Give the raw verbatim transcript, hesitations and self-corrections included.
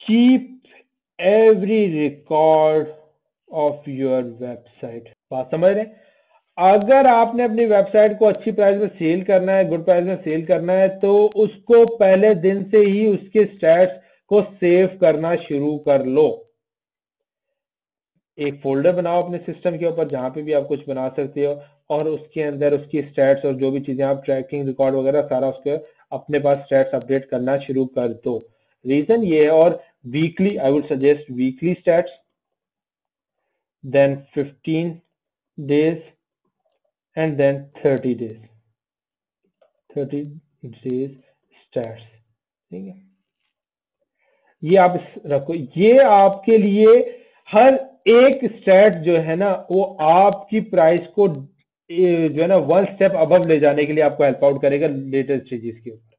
Keep every record of your website. बात समझ रहे हैं? अगर आपने अपनी वेबसाइट को अच्छी प्राइस में सेल करना है, गुड प्राइस में सेल करना है, तो उसको पहले दिन से ही उसके स्टैट्स को सेव करना शुरू कर लो। एक फोल्डर बनाओ अपने सिस्टम के ऊपर जहां पे भी आप कुछ बना सकते हो, और उसके अंदर उसकी स्टैट्स और जो भी चीजें आप ट्रैकिंग रिकॉर्ड वगैरह सारा उसके अपने पास स्टैट्स अपडेट करना शुरू कर दो। रीजन ये है। और weekly, I would suggest weekly stats, then fifteen days and then thirty days thirty days stats. ठीक है, ये आप रखो। ये आपके लिए हर एक स्टैट जो है ना, वो आपकी प्राइस को जो है ना वन स्टेप अबव ले जाने के लिए आपको हेल्प आउट करेगा लेटेस्ट चीज के ऊपर।